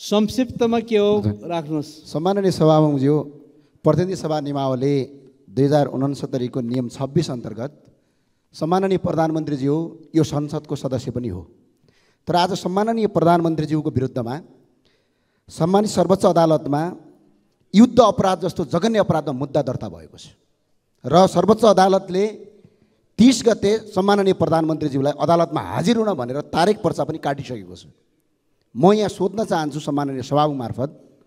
संक्षिप्तमा के हो राख्नुहोस्। सम्माननीय सभामुखज्यू, प्रतिनिधि सभा नियमावली 2069 को नियम 26 अन्तर्गत सम्माननीय प्रधानमन्त्रीज्यू यो संसदको सदस्य पनि हो। तर आज सम्माननीय प्रधानमन्त्रीज्यूको विरुद्धमा सम्मानित सर्वोच्च अदालतमा युद्ध अपराध जस्तो जघन्य अपराधमा मुद्दा दर्ता भएको छ र सर्वोच्च अदालतले 30 गते सम्माननीय प्रधानमन्त्रीज्यूलाई अदालतमा हाजिर हुन भनेर तारिक पर्चा पनि काटिसकेको छ। म यहाँ सोध्न चाहन्छु सम्माननीय सभामुख मार्फत,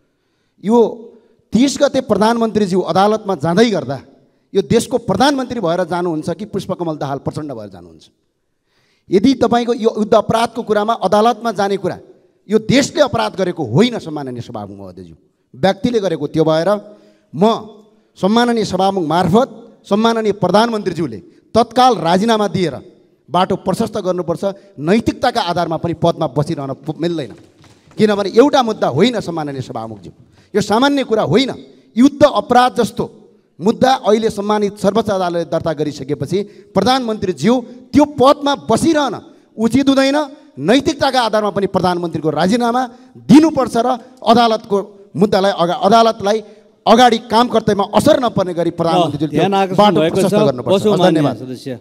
यो 30 गते प्रधानमन्त्रीज्यू अदालतमा जाँदै गर्दा यो देशको प्रधानमन्त्री भएर जानुहुन्छ कि पुष्पकमल दाहाल प्रचण्ड भएर जानुहुन्छ? यदि तपाईको यो युद्ध अपराधको कुरामा अदालतमा जाने कुरा यो देशले अपराध गरेको होइन सम्माननीय सभामुख महोदयज्यू, व्यक्तिले गरेको, त्यो भएर म सम्माननीय सभामुख मार्फत सम्माननीय प्रधानमन्त्रीज्यूले तत्काल राजीनामा दिएर बाटो प्रशस्त गर्नुपर्छ। नैतिकताका आधारमा पनि पदमा बसिरहन मिल्दैन, किनभने एउटा मुद्दा होइन सम्माननीय सभामुखज्यू, यो सामान्य कुरा होइन। युद्ध अपराध जस्तो मुद्दा अहिले सम्मानित सर्वोच्च अदालतले दर्ता गरिसकेपछि प्रधानमन्त्रीज्यू त्यो पदमा बसिरहन उचित हुँदैन। नैतिकताका आधारमा पनि प्रधानमन्त्रीको राजीनामा दिनुपर्छ र अदालतको मुद्दालाई अदालतलाई अगाडि काम कर्तव्यमा असर नपर्ने गरी प्रधानमन्त्रीज्यूले बाटो प्रशस्त गर्नुपर्छ। धन्यवाद।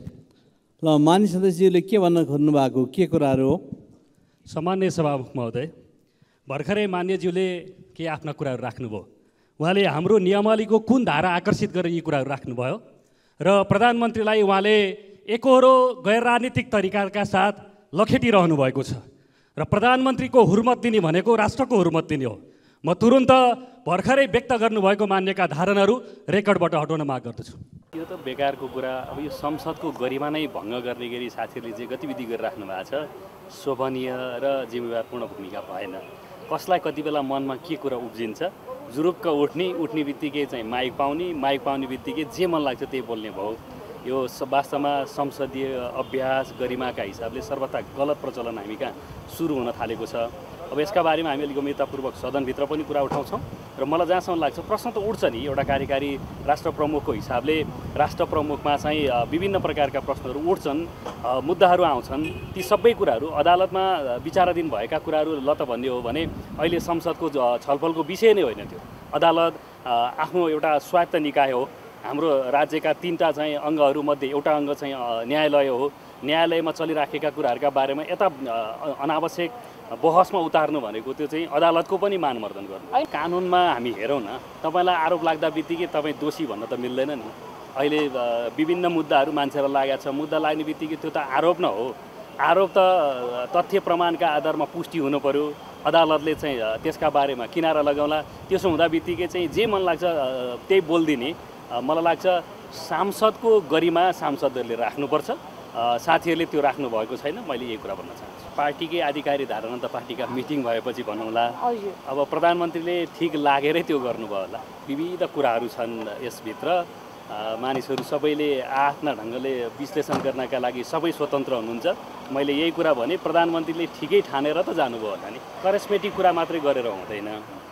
ल माननीय सदस्यले के भन्न खोज्नु भएको, के कुराहरू हो? सामान्य सभामुख महोदय, भर्खरै मान्यज्यूले के आफ्ना कुराहरू राख्नुभयो। उहाँले हाम्रो नियमावलीको कुन धारा आकर्षित गरेर यी कुराहरू राख्नुभयो र प्रधानमन्त्रीलाई उहाँले एकहोरो गैर राजनीतिक तरिकाका साथ लखेटिरहनु भएको छ र प्रधानमन्त्रीको हुर्मत दिने भनेको राष्ट्रको हुर्मत दिने हो। म तुरुन्त भर्खरै व्यक्त गर्नुभएको मान्यका धारणाहरू रेकर्डबाट हटाउन माग गर्दछु। यो त बेकारको कुरा। अब यो संसदको गरिमा नै भङ्ग गर्ने गरी साथीहरूले जे गतिविधि गरिराख्नु भएको छ शोभनीय र जिम्मेवारपूर्ण भूमिका भएन। कसलाई कति बेला मनमा के कुरा उब्जिन्छ, जुरुक्क उठ्ने बित्तिकै चाहिँ माइक पाउने बित्तिकै जे मन लाग्छ त्यही बोल्ने भयो। यो वास्तवमा संसदीय अभ्यास गरिमाका हिसाबले सर्वथा गलत प्रचलन हामी कहाँ सुरु हुन थालेको छ। अब यसका बारेमा हामी अलिक गम्भीरतापूर्वक सदनभित्र पनि कुरा उठाउँछौँ र मलाई जहाँसम्म लाग्छ प्रश्न त उठ्छ नि। एउटा कार्यकारी राष्ट्र प्रमुखको हिसाबले राष्ट्र प्रमुखमा चाहिँ विभिन्न प्रकारका प्रश्नहरू उठ्छन्, मुद्दाहरू आउँछन्। ती सबै कुराहरू अदालतमा विचाराधीन भएका कुराहरू ल त भन्ने हो भने अहिले संसदको छलफलको विषय नै होइन त्यो। अदालत आफ्नो एउटा स्वायत्त निकाय हो। हाम्रो राज्यका 3टा चाहिँ अङ्गहरूमध्ये एउटा अङ्ग चाहिँ न्यायालय हो। न्यायालयमा चलिराखेका कुराहरूका बारेमा यता अनावश्यक बहसमा उतार्नु भनेको त्यो चाहिँ अदालतको पनि मानमर्दन गर्नु। कानुनमा हामी हेरौँ न, तपाईँलाई आरोप लाग्दा बित्तिकै तपाईँ दोषी भन्न त मिल्दैन नि। अहिले विभिन्न मुद्दाहरू मान्छेलाई लागेको छ, मुद्दा लाग्ने बित्तिकै त्यो त आरोप न हो। आरोप त तथ्य प्रमाणका आधारमा पुष्टि हुनु पर्यो। अदालतले चाहिँ त्यसका बारेमा किनारा लगाउला। त्यसो हुँदा बित्तिकै चाहिँ जे मन लाग्छ त्यही बोलिदिने। मलाई लाग्छ सांसदको गरिमा सांसदहरूले राख्नुपर्छ। साथीहरूले त्यो राख्नु भएको छैन। मैले यही कुरा भन्न चाहन्छु। पार्टीकै आधिकारिक धारणा त पार्टीका मिटिङ भएपछि भनौँला। अब प्रधानमन्त्रीले ठिक लागेरै त्यो गर्नुभयो होला। विविध कुराहरू छन् यसभित्र। मानिसहरू सबैले आफ्ना ढङ्गले विश्लेषण गर्नका लागि सबै स्वतन्त्र हुनुहुन्छ। मैले यही कुरा भने प्रधानमन्त्रीले ठिकै ठानेर त जानुभयो होला नि। करेस्मेटिक कुरा मात्रै गरेर हुँदैन।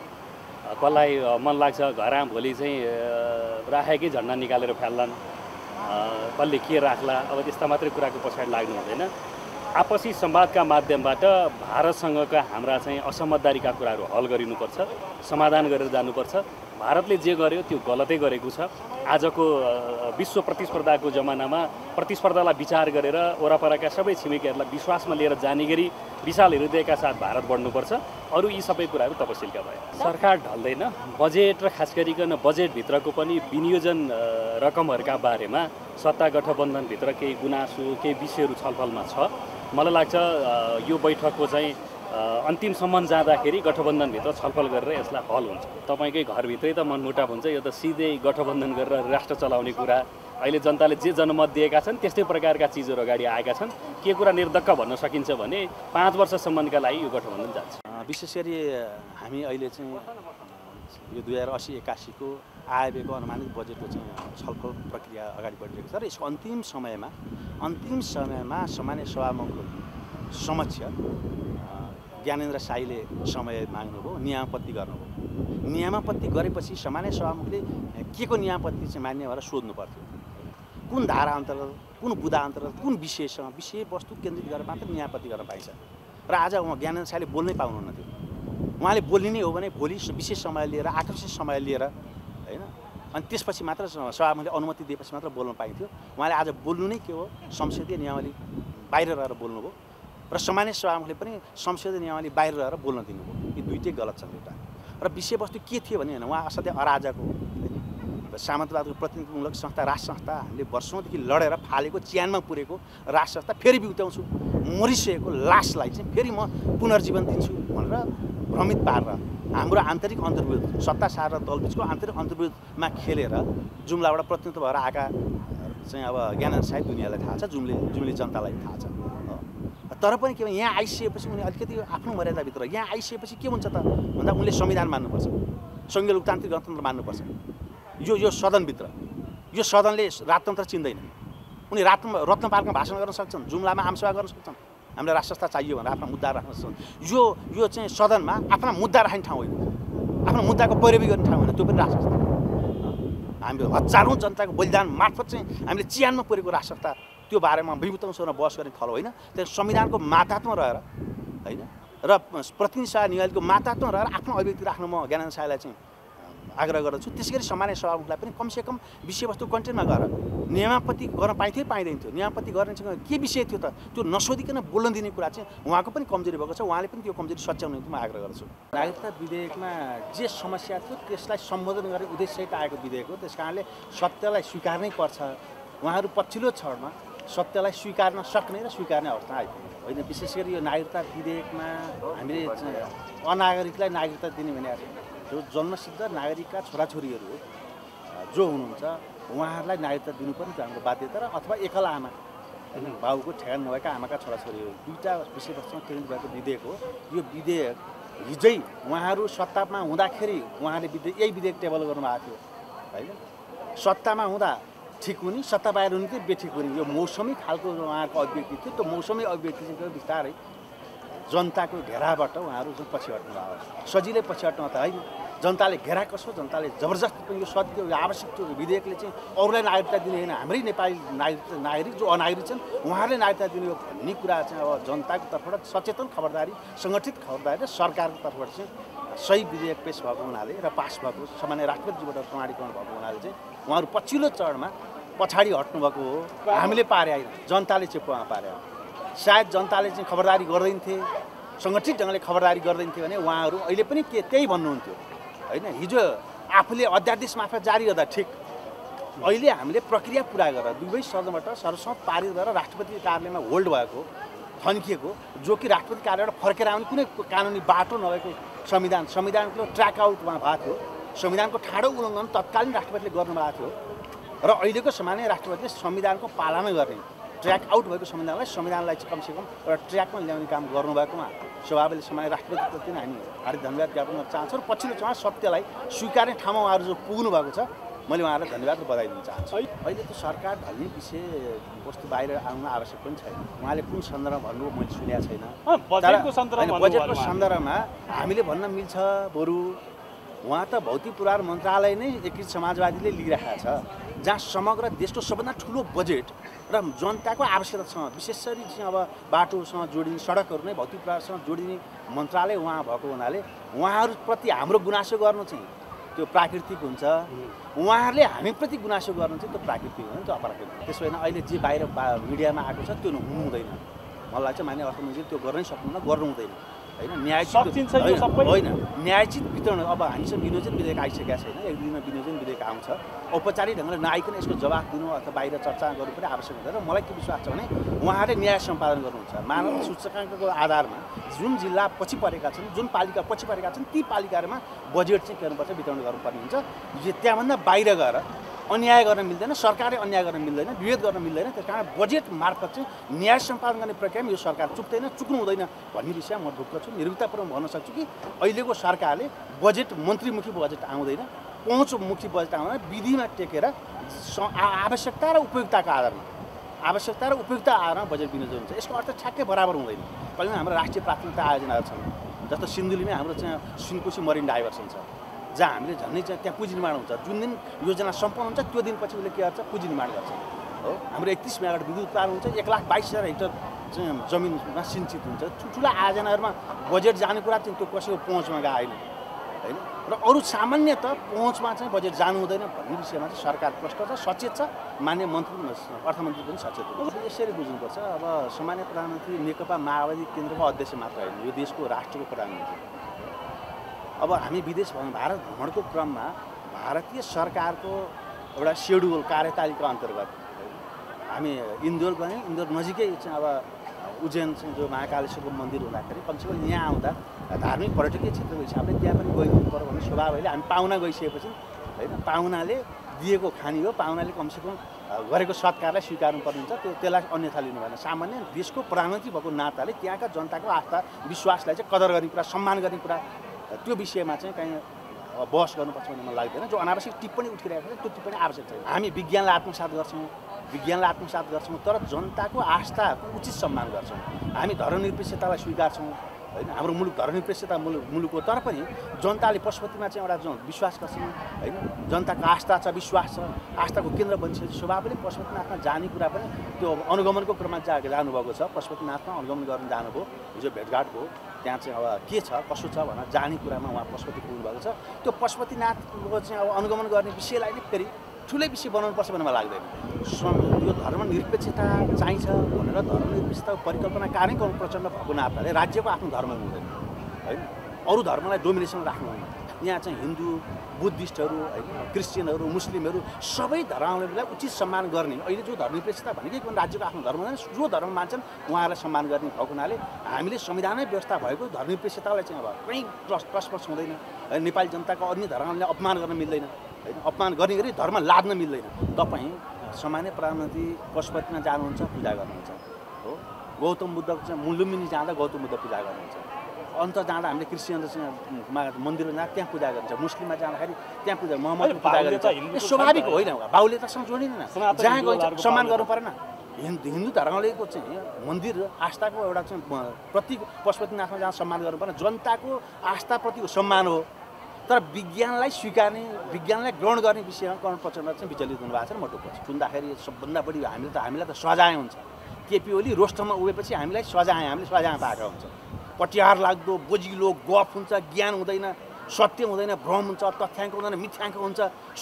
कसलाई मन लाग्छ घरमा भोलि चाहिँ राखेकै झन्डा निकालेर फाल्लान्, कसले के राख्ला, अब त्यस्ता मात्रै कुराको पछाडि लाग्नु हुँदैन। आपसी संवादका माध्यमबाट भारतसँगका हाम्रा चाहिँ असमझदारीका कुराहरू हल गरिनुपर्छ, समाधान गरेर जानुपर्छ। भारतले जे गर्यो त्यो गलतै गरेको छ। आजको विश्व प्रतिस्पर्धाको जमानामा प्रतिस्पर्धालाई विचार गरेर वरपरका सबै छिमेकीहरूलाई विश्वासमा लिएर जाने गरी विशाल हृदयका साथ भारत बढ्नुपर्छ। अरू यी सबै कुराहरू तपसिलका भए। सरकार ढल्दैन। बजेट र खास गरिकन बजेटभित्रको पनि विनियोजन रकमहरूका बारेमा सत्ता गठबन्धनभित्र केही गुनासो, केही विषयहरू छलफलमा छ। मलाई लाग्छ यो बैठकको चाहिँ अन्तिमसम्म जाँदाखेरि गठबन्धनभित्र छलफल गरेर यसलाई हल हुन्छ। तपाईँकै घरभित्रै त मनमुटाव हुन्छ। यो त सिधै गठबन्धन गरेर राष्ट्र चलाउने कुरा। अहिले जनताले जे जनमत दिएका छन् त्यस्तै प्रकारका चिजहरू अगाडि आएका छन्। के कुरा निर्धक्क भन्न सकिन्छ भने 5 वर्षसम्मका लागि यो गठबन्धन जान्छ। विशेष गरी हामी अहिले चाहिँ यो 2080-81 को आयव्ययको अनुमानित बजेटको चाहिँ छलफल प्रक्रिया अगाडि बढिरहेको छ र यसको अन्तिम समयमा सामान्य सभामुखको समक्ष ज्ञानेन्द्र साईले समय माग्नुभयो, नियामपत्ति गर्नुभयो। नियामपत्ति गरेपछि सामान्य सभामुखले के को नियामपत्ति चाहिँ मान्ने भनेर सोध्नु पर्थ्यो। कुन धारा अन्तर्गत, कुन बुदा अन्तर्गत, कुन विषयसँग, विषयवस्तु केन्द्रित गरेर मात्र नियामपत्ति गर्न पाइन्छ। र आज उहाँ ज्ञानेन्द्र साईले बोल्नै पाउनुहुन्न थियो। उहाँले बोल्ने नै हो भने भोलि विशेष समय लिएर आकर्षक समय लिएर होइन अनि त्यसपछि मात्र सभामुखले अनुमति दिएपछि मात्र बोल्न पाइन्थ्यो। उहाँले आज बोल्नु नै के हो संसदीय नियमावली बाहिर रहेर बोल्नुभयो र सामान्य सभामुखले पनि संसदीय नियमावली बाहिर रहेर बोल्न दिनुभयो। यी दुईटै गलत छन् एउटा। र विषयवस्तु के थियो भने होइन उहाँ असाध्यै अराजक हो होइन सामन्तवादको प्रतिनिधित्वमूलक संस्था राष्ट्र संस्था हामीले वर्षौँदेखि लडेर फालेको च्यानमा पुरेको राष्ट्र संस्था फेरि बिउत्याउँछु मरिसकेको लासलाई चाहिँ फेरि म पुनर्जीवन दिन्छु भनेर भ्रमित पारेर हाम्रो आन्तरिक अन्तर्विरोध सत्ता सार र दलबिचको आन्तरिक अन्तर्विरोधमा खेलेर जुम्लाबाट प्रतिनिधित्व भएर आएका चाहिँ अब ज्ञानेन्द्र साहब दुनियाँलाई थाहा छ जुम्ले जनतालाई थाहा छ। तर पनि के यहाँ आइसकेपछि उनी अलिकति आफ्नो मर्यादाभित्र यहाँ आइसकेपछि के हुन्छ त भन्दा उनले संविधान मान्नुपर्छ सङ्घीय लोकतान्त्रिक गणतन्त्र मान्नुपर्छ। यो सदनभित्र यो सदनले राजतन्त्र चिन्दैन। उनी रत्न पार्कमा भाषण गर्न सक्छन् जुम्लामा आमसभा गर्न सक्छन् हामीलाई राष्ट्र संस्था चाहियो भनेर आफ्ना मुद्दा राख्न सक्छन्। यो चाहिँ सदनमा आफ्ना मुद्दा राख्ने ठाउँ होइन आफ्नो मुद्दाको पैरवी गर्ने ठाउँ होइन त्यो पनि राष्ट्र संस्था। हामीले हजारौँ जनताको बलिदान मार्फत चाहिँ हामीले चिहानमा पुरेको राष्ट्र संस्था त्यो बारेमा विभूतसँग बहस गर्ने थलो होइन। त्यहाँ संविधानको मातात्मा रहेर होइन र प्रतिनिधि सभा नियमावलीको मातात्मा रहेर आफ्नो अभिव्यक्ति राख्न म ज्ञानेन्द्र साईलाई चाहिँ आग्रह गर्दछु। त्यसै गरी सामान्य सभामुखलाई पनि कमसेकम विषयवस्तु कन्टेन्टमा गएर नियमापत्ति गर्न पाइन्थ्यो पाइँदैन थियो। नियमापत्ति गर्नेसँग के विषय थियो त त्यो नसोधिकन बोल्न दिने कुरा चाहिँ उहाँको पनि कमजोरी भएको छ। उहाँले पनि त्यो कमजोरी सच्याउने म आग्रह गर्छु। नागरिकता विधेयकमा जे समस्या थियो त्यसलाई सम्बोधन गर्ने उद्देश्यसहित आएको विधेयक हो। त्यस कारणले सत्यलाई स्वीकार्नै पर्छ। उहाँहरू पछिल्लो क्षणमा सत्यलाई स्वीकार्न सक्ने र स्वीकार्ने अवस्था आइपुग्यो होइन। विशेष गरी यो नागरिकता विधेयकमा हामीले अनागरिकलाई नागरिकता दिने भनेको जो जन्मसिद्ध नागरिकका छोराछोरीहरू जो हुनुहुन्छ उहाँहरूलाई नागरिकता दिनुपर्ने हाम्रो बाध्यता र अथवा एकल आमा होइन बाबुको ठेगान नभएका आमाका छोराछोरीहरू दुईवटा विषयवस्तुमा केन्द्रित भएको विधेयक हो। यो विधेयक हिजै उहाँहरू सत्तामा हुँदाखेरि उहाँले यही विधेयक टेबल गर्नुभएको थियो होइन। सत्तामा हुँदा ठिक हुने सत्ता बाहिर हुने चाहिँ बेठिक हुने यो मौसमी खालको उहाँहरूको अभिव्यक्ति थियो। त्यो मौसमी अभिव्यक्ति चाहिँ बिस्तारै जनताको घेराबाट उहाँहरू चाहिँ पछि हट्नु भयो। सजिलै पछि हट्नु त होइन जनताले घेरा कसो जनताले जबरजस्ती पनि यो सत्य यो आवश्यक त्यो विधेयकले चाहिँ अरूलाई नागरिकता दिने होइन हाम्रै नेपाली नागरिक जो अनागरिक छन् उहाँहरूले नागरिकता दिने हो भन्ने कुरा चाहिँ अब जनताको तर्फबाट सचेतन खबरदारी सङ्गठित खबरदारी र सरकारको तर्फबाट चाहिँ सही विधेयक पेश भएको हुनाले र पास भएको सामान्य राष्ट्रपतिजीबाट प्रमाणीकरण भएको हुनाले चाहिँ उहाँहरू पछिल्लो चरणमा पछाडि हट्नुभएको हो। हामीले पारे होइन जनताले चेप्पोमा पारे हो। सायद जनताले चाहिँ खबरदारी गर्दैन थिए सङ्गठित ढङ्गले खबरदारी गर्दैन थियो भने उहाँहरू अहिले पनि त्यही भन्नुहुन्थ्यो होइन। हिजो आफूले अध्यादेश मार्फत जारी गर्दा ठिक अहिले हामीले प्रक्रिया पुरा गरेर दुवै सदनबाट सर्वसम्मत पारित गरेर राष्ट्रपति कार्यालयमा होल्ड भएको थन्किएको जो कि राष्ट्रपति कार्यालयबाट फर्केर आउने कुनै कानुनी बाटो नभएको संविधानको ट्र्याक आउट उहाँ भएको थियो। संविधानको ठाडो उल्लङ्घन तत्कालीन राष्ट्रपतिले गर्नुभएको थियो र अहिलेको सामान्य राष्ट्रपतिले संविधानको पालना गर्ने ट्र्याक आउट भएको संविधानलाई चाहिँ कमसेकम एउटा ट्र्याकमा ल्याउने काम गर्नुभएकोमा सभाले सामान्य राष्ट्रपतिप्रति हामी हार्दिक धन्यवाद ज्ञापन गर्न चाहन्छौँ। र पछिल्लो चरण सत्यलाई स्वीकार्ने ठाउँमा उहाँहरू जो पुग्नु भएको छ मैले उहाँहरूलाई धन्यवाद र बधाई दिन चाहन्छु। अहिले त्यो सरकार ढल्ने विषय वस्तु बाहिर आउन आवश्यक पनि छैन। उहाँले कुन सन्दर्भमा भन्नुभयो मैले सुनेको छैन। बजेटको सन्दर्भमा हामीले भन्न मिल्छ बरु उहाँ त भौतिक पूर्वाधार मन्त्रालय नै एकीकृत समाजवादीले लिइरहेको छ जहाँ समग्र देशको सबभन्दा ठुलो बजेट र जनताको आवश्यकतासँग विशेष गरी चाहिँ अब बाटोसँग जोडिने सडकहरू नै भौतिक पूर्वाधारसँग जोडिने मन्त्रालय उहाँ भएको हुनाले उहाँहरूप्रति हाम्रो गुनासो गर्नु चाहिँ त्यो प्राकृतिक हुन्छ। उहाँहरूले हामीप्रति गुनासो गर्नु चाहिँ त्यो प्राकृतिक हो त्यो अप्राकृतिक। त्यसो भएन अहिले जे बाहिर मिडियामा आएको छ त्यो हुनु हुँदैन। मलाई चाहिँ मान्य अर्थमन्त्रीले त्यो गर्नै सक्नुहुन्न गर्नु हुँदैन होइन। न्यायोचित होइन न्यायोचित वितरण अब हामीसँग विनियोजन विधेयक आइसकेका छैन। एक दिनमा विनियोजन विधेयक आउँछ औपचारिक ढङ्गले नआइकन यसको जवाफ दिनु अथवा बाहिर चर्चा गर्नु पनि आवश्यक हुँदैन। र मलाई के विश्वास छ भने उहाँहरूले न्याय सम्पादन गर्नुहुन्छ। मानव सूचकाङ्कको आधारमा जुन जिल्ला पछि परेका छन् जुन पालिका पछि परेका छन् ती पालिकाहरूमा बजेट चाहिँ के गर्नुपर्छ वितरण गर्नुपर्ने हुन्छ। त्यहाँभन्दा बाहिर गएर अन्याय गर्न मिल्दैन सरकारले अन्याय गर्न मिल्दैन विभेद गर्न मिल्दैन। त्यस कारण बजेट मार्फत चाहिँ न्याय सम्पादन गर्ने प्रक्रियामा यो सरकार चुक्दैन चुक्नु हुँदैन भन्ने विषय म ढुक्क छु। निर्भीकतापूर्वक भन्न सक्छु कि अहिलेको सरकारले बजेट मन्त्रीमुखी बजेट आउँदैन पहुँचमुखी बजेट आउँदैन विधिमा टेकेर आवश्यकता र उपयुक्तताको आधारमा बजेट विनियोजन हुन्छ। यसको अर्थ ठ्याक्कै बराबर हुँदैन। कहिले हाम्रो राष्ट्रिय प्राथमिकता आयोजनाहरू छन् जस्तो सिन्धुलीमै हाम्रो चाहिँ सुनकोशी मरिन डाइभर्सन छ जहाँ हामीले झन्डै चाहिँ त्यहाँ पुँजी निर्माण हुन्छ। जुन दिन योजना सम्पन्न हुन्छ त्यो दिनपछि उसले के गर्छ पुँजी निर्माण गर्छ हो। हाम्रो 31 मेगावाट विद्युत उत्पादन हुन्छ 1,22,000 हेक्टर चाहिँ जमिनमा सिन्चित हुन्छ। ठुल्ठुला आयोजनाहरूमा बजेट जाने कुरा चाहिँ त्यो कसैको पहुँचमा गएन होइन र अरू सामान्यतः पहुँचमा चाहिँ बजेट जानु हुँदैन भन्ने विषयमा चाहिँ सरकार प्रष्ट छ, सचेत छ। माननीय मन्त्री अर्थमन्त्री पनि सचेत हो। यसरी बुझ्नुपर्छ, अब सामान्य प्रधानमन्त्री नेकपा माओवादी केन्द्रको अध्यक्ष मात्र होइन, यो देशको राष्ट्रको प्रधानमन्त्री। अब हामी विदेश भारत भ्रमणको क्रममा भारतीय सरकारको एउटा सेड्युल कार्यतालिका अन्तर्गत हामी इन्दोर गयौँ। इन्दोर नजिकै चाहिँ अब उज्जैन चाहिँ जो महाकालेश्वरको मन्दिर हुँदाखेरि कमसेकम यहाँ आउँदा धार्मिक पर्यटकीय क्षेत्रको हिसाबले त्यहाँ पनि गइदिनु पर्यो भन्ने स्वभाव अहिले हामी पाहुना गइसकेपछि होइन पाहुनाले दिएको खानी हो, पाहुनाले कमसेकम गरेको सत्कारलाई स्वीकार्नुपर्ने हुन्छ, त्यसलाई अन्यथा लिनु भएन। सामान्य देशको प्रधानमन्त्री भएको नाताले त्यहाँका जनताको आस्था विश्वासलाई चाहिँ कदर गर्ने कुरा, सम्मान गर्ने कुरा, त्यो विषयमा चाहिँ कहीँ बहस गर्नुपर्छ भन्ने मलाई लाग्दैन। जो अनावश्यक टिप्पणी उठिरहेको छ त्यो टिप्पणी आवश्यक छैन। हामी विज्ञानलाई आत्मसात गर्छौँ तर जनताको आस्थाको उचित सम्मान गर्छौँ। हामी धर्मनिरपेक्षतालाई स्वीकार्छौँ होइन, हाम्रो मुलुक धर्मनिरपेक्षता मुलुक हो, तर पनि जनताले पशुपतिमा चाहिँ एउटा विश्वास गर्छन् होइन, जनताको आस्था छ, विश्वास छ, आस्थाको केन्द्र बनिसकेपछि स्वभावले पशुपतिनाथमा जाने कुरा पनि त्यो अनुगमनको क्रममा जानुभएको छ। पशुपतिनाथमा अनुगमन गर्न जानुभयो, हिजो भेटघाट भयो, त्यहाँ चाहिँ अब के छ कसो छ भनेर जाने कुरामा उहाँ पशुपति पुग्नुभएको छ। त्यो पशुपतिनाथको चाहिँ अब अनुगमन गर्ने विषयलाई नै फेरि ठुलै विषय बनाउनुपर्छ भन्ने मलाई लाग्दैन। यो धर्मनिरपेक्षता चाहिन्छ भनेर धर्मनिरपेक्षताको परिकल्पना कार्य गर्नु प्रचण्ड भएको नाताले राज्यको आफ्नो धर्म हुँदैन होइन, अरू धर्मलाई डोमिनेसन राख्नु हुँदैन। यहाँ चाहिँ हिन्दू, बुद्धिस्टहरू होइन, क्रिस्चियनहरू, मुस्लिमहरू सबै धर्मावलम्बीलाई उचित सम्मान गर्ने, अहिले जो धर्मनिरपेक्षता भनेकै कुनै राज्यको आफ्नो धर्म हुँदैन, जो धर्म मान्छन् उहाँहरूलाई सम्मान गर्ने भएको हुनाले हामीले संविधानै व्यवस्था भएको धर्मनिरपेक्षतालाई चाहिँ अब कहीँ टसपस हुँदैन। नेपाली जनताको अन्य धर्मलाई अपमान गर्न मिल्दैन होइन, अपमान गर्ने गरी धर्म लाद्न मिल्दैन। तपाईँ सामान्य प्रधानमन्त्री पशुपतिमा जानुहुन्छ, पूजा गर्नुहुन्छ हो, गौतम बुद्धको चाहिँ लुम्बिनी जाँदा गौतम बुद्ध पूजा गर्नुहुन्छ, अन्त जाँदा हामीले क्रिस्चियन मन्दिरमा जाँदा त्यहाँ पूजा गरिन्छ, मुस्लिममा जाँदाखेरि त्यहाँ पूजा मोहम्मदको पूजा गरिन्छ। यो स्वाभाविक होइन, बाहुल्यतासँग जोडिँदैन, जहाँ गइन्छ सम्मान गर्नु परेन। हिन्दू धर्मको चाहिँ मन्दिर आस्थाको एउटा चाहिँ प्रतीक पशुपतिनाथमा जहाँ सम्मान गर्नु पर्ने जनताको आस्थाप्रतिको सम्मान हो, तर विज्ञानलाई स्वीकार्ने, विज्ञानलाई ग्रहण गर्ने विषयमा कर्ण प्रचण्ड चाहिँ विचलित हुनुभएको छ। मोटो पछि सुन्दाखेरि सबभन्दा बढी हामीलाई त सजाय हुन्छ। केपी ओली रोस्टरमा उभिएपछि हामीले सजाय पाएको हुन्छ। पटियार लाग्दो बोजिलो गफ हुन्छ, ज्ञान हुँदैन, सत्य हुँदैन, भ्रम हुन्छ, तथ्याङ्क हुँदैन, मिथ्याङ्क हुन्छ।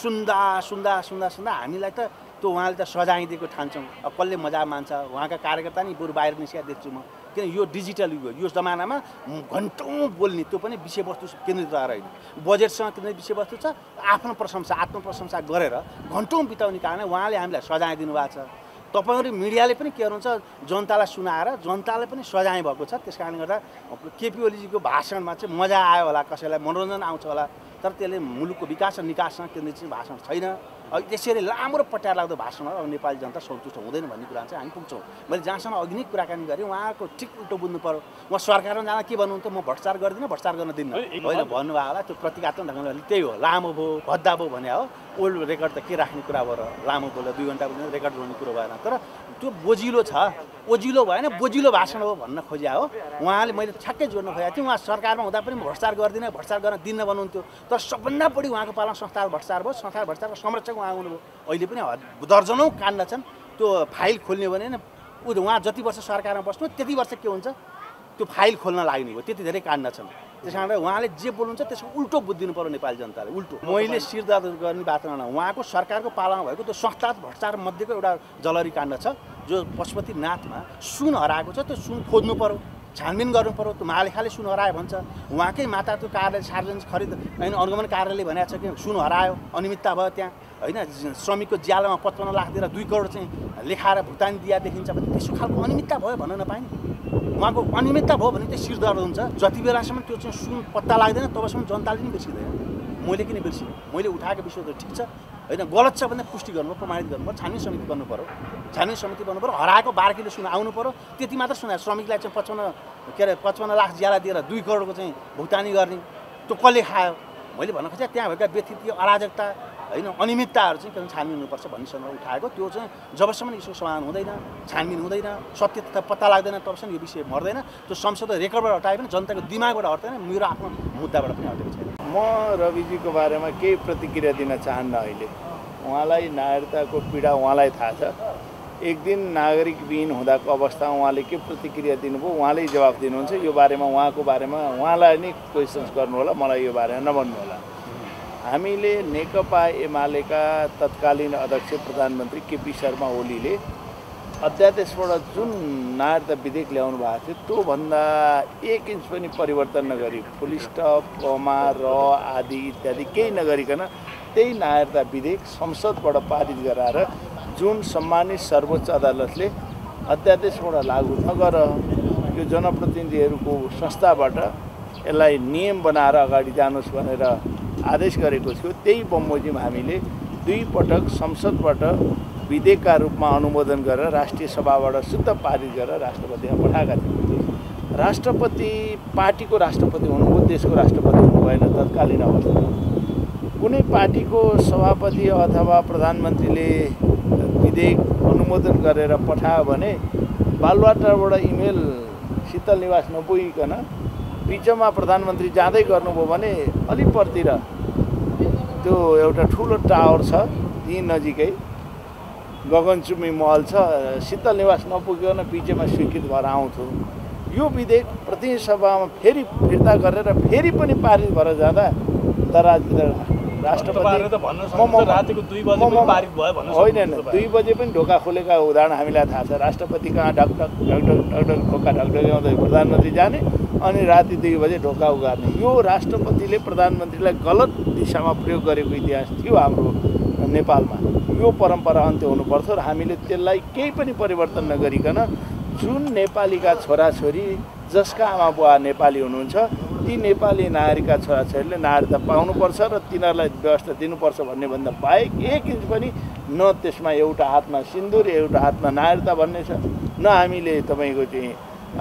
सुन्दा हामीलाई त त्यो उहाँले त सजाय दिएको ठान्छौँ। अब कसले मजा मान्छ, उहाँका कार्यकर्ता नि बरु बाहिर निस्किया देख्छु म, किन यो डिजिटल युग हो। यो जमानामा घन्टौँ बोल्ने त्यो पनि विषयवस्तु केन्द्रित रहेर होइन, बजेटसँग केन्द्रित विषयवस्तु छ, आफ्नो आत्मप्रशंसा गरेर घन्टौँ बिताउने कारणले उहाँले हामीलाई सजाय दिनुभएको छ। तपाईँहरू मिडियाले पनि के गर्नुहुन्छ, जनतालाई सुनाएर जनतालाई पनि सजाय भएको छ। त्यस कारणले गर्दा केपी ओलीजीको भाषणमा चाहिँ मजा आयो होला, कसैलाई मनोरञ्जन आउँछ होला, तर त्यसले मुलुकको विकास र निकाससँग केन्द्रित चाहिँ भाषण छैन। त्यसरी लामो र पट्यार लाग्दो भाषणहरू अब नेपाली जनता सन्तुष्ट हुँदैन भन्ने कुरा चाहिँ हामी पुग्छौँ। मैले जहाँसँग अघि नै कुराकानी गरेँ उहाँको ठिक उल्टो बुझ्नु पऱ्यो। उहाँ सरकारमा जाँदा के भन्नुहुन्थ्यो, म भ्रष्टाचार गर्दिनँ, भ्रष्टाचार गर्न दिन्न होइन भन्नुभयो होला। त्यो प्रतीकात्मक ढङ्गले त्यही हो, लामो भयो भद्दा भयो भने हो। ओल्ड रेकर्ड त के राख्ने कुरा भयो र, लामो बोल्दा 2 घन्टा बोल्दा रेकर्ड हुने कुरो भएन। तर त्यो बोजिलो छ, ओजिलो भएन, बोजिलो भाषण हो भन्न खोज्या हो उहाँले। मैले ठ्याक्कै जोड्न खोजेको थिएँ, उहाँ सरकारमा हुँदा पनि भ्रष्टाचार गर्दिनँ, भ्रष्टाचार गर्न दिन्न भन्नुहुन्थ्यो। तर सबभन्दा बढी उहाँको पालामा संस्थागत भ्रष्टाचार भयो, संस्थागत भ्रष्टाचारको संरक्षक उहाँ हुनुभयो। अहिले पनि दर्जनौँ काण्ड छन्, त्यो फाइल खोल्ने भने उहाँ जति वर्ष सरकारमा बस्नु त्यति वर्ष के हुन्छ, त्यो फाइल खोल्न लाग्ने भयो, त्यति धेरै काण्ड छन्। त्यस कारणले उहाँले जे बोल्नुहुन्छ त्यसको उल्टो बुझिदिनु पर्यो नेपाली जनताले। उल्टो मैले शिरदर्द गर्ने बात नहुन, उहाँको सरकारको पालामा भएको त्यो संस्थागत भ्रष्टाचार मध्येको एउटा जलरी काण्ड छ, जो पशुपतिनाथमा सुन हराएको छ। त्यो सुन खोज्नु पर्यो, छानबिन गर्नु पर्यो। त्यो महालेखाले सुन हरायो भन्छ, उहाँकै माताको कार्यालय सार्वजनिक खरिद होइन अनुगमन कार्यालयले भनेको छ कि सुन हरायो, अनियमितता भयो त्यहाँ होइन। श्रमिकको ज्यालामा 55 लाख दिएर 2 करोड चाहिँ लेखाएर भुक्तानी दिया देखिन्छ भने त्यसो खालको अनियमितता भयो भन्न नपाइने। उहाँको अनियमितता भयो भने चाहिँ शिरदर्द हुन्छ। जति बेलासम्म त्यो चाहिँ सुन पत्ता लाग्दैन तबसम्म जनताले पनि बिर्सिँदैन। मैले किन बिर्सिनँ, मैले उठाएको विषय त ठिक छ होइन, गलत छ भने पुष्टि गर्नु पर्यो, प्रमाणित गर्नु पर्यो, छानबिन समिति गर्नु पर्यो, छानबिन समिति गर्नु पर्यो। हराएको 12 किलो सुन आउनु पर्यो, त्यति मात्र सुनायो। श्रमिकलाई चाहिँ 55 लाख ज्याला दिएर 2 करोडको चाहिँ भुक्तानी गर्ने, त्यो कसले खायो? मैले भन्न खोजेँ त्यहाँ भएका व्यक्तित्व अराजकता होइन अनियमितताहरू चाहिँ किन छानबिन हुनुपर्छ भन्ने सन्दर्भ उठाएको। त्यो चाहिँ जबसम्म यसको समाधान हुँदैन, छानबिन हुँदैन, सत्य तथा पत्ता लाग्दैन तबसम्म यो विषय मर्दैन। त्यो संसद रेकर्डबाट हटाए पनि जनताको दिमागबाट हट्दैन, मेरो आफ्नो मुद्दाबाट पनि हटेको छैन। म रविजीको बारेमा केही प्रतिक्रिया दिन चाहन्न। अहिले उहाँलाई नागरिकताको पीडा उहाँलाई थाहा छ, एक दिन नागरिकविहीन हुँदाको अवस्थामा उहाँले के प्रतिक्रिया दिनुभयो उहाँले जवाफ दिनुहुन्छ। यो बारेमा उहाँको बारेमा उहाँलाई नै क्वेसन्स गर्नु होला, मलाई यो बारेमा नभन्नु होला। हामीले नेकपा एमालेका तत्कालीन अध्यक्ष प्रधानमन्त्री केपी शर्मा ओलीले अध्यादेशबाट जुन नागरिकता विधेयक ल्याउनु भएको थियो त्योभन्दा 1 इन्च पनि परिवर्तन नगरी फुल स्टप कमा र आदि इत्यादि केही नगरिकन त्यही नागरिकता विधेयक संसदबाट पारित गराएर जुन सम्मानित सर्वोच्च अदालतले अध्यादेशबाट लागू नगर यो जनप्रतिनिधिहरूको संस्थाबाट यसलाई नियम बनाएर अगाडि जानुहोस् भनेर आदेश गरेको थियो। त्यही बमोजिम हामीले 2 पटक संसदबाट विधेयकका रूपमा अनुमोदन गरेर राष्ट्रिय सभाबाट शुद्ध पारित गरेर राष्ट्रपतिमा पठाएका थियौँ। राष्ट्रपति पार्टीको राष्ट्रपति हुनुभयो, देशको राष्ट्रपति हुनु भएन तत्कालीन अवस्थामा। कुनै पार्टीको सभापति अथवा प्रधानमन्त्रीले विधेयक अनुमोदन गरेर पठायो भने बालुवाटारबाट इमेल शीतल निवास नपुगिकन बिचमा प्रधानमन्त्री जाँदै गर्नुभयो भने अलिकतिर त्यो एउटा ठुलो टावर छ त्यही नजिकै गगनचुम्बी महल छ, शीतल निवास नपुगिकन बिचमा स्वीकृत भएर आउँथ्यो। यो विधेयक प्रतिनिधि सभामा फेरि फिर्ता गरेर फेरि पनि पारित भएर जाँदा राष्ट्रपति होइन 2 बजे पनि ढोका खोलेका उदाहरण हामीलाई थाहा छ। राष्ट्रपति कहाँ ढकढक ढकढक ढकढक ढोका ढकढक्याउँदै प्रधानमन्त्री जाने अनि राति 2 बजे ढोका उगार्ने। यो राष्ट्रपतिले प्रधानमन्त्रीलाई गलत दिशामा प्रयोग गरेको इतिहास थियो हाम्रो नेपालमा। यो परम्परा अन्त्य हुनुपर्छ र हामीले त्यसलाई केही पनि परिवर्तन नगरिकन जुन नेपालीका छोराछोरी जसका आमा बुवा नेपाली हुनुहुन्छ ती नेपाली नागरिकका छोराछोरीले नागरिकता पाउनुपर्छ र तिनीहरूलाई व्यवस्था दिनुपर्छ भन्ने भन्दा बाहेक 1 इन्च पनि न त्यसमा एउटा हातमा सिन्दुर एउटा हातमा नागरिकता भन्ने छ, न हामीले तपाईँको चाहिँ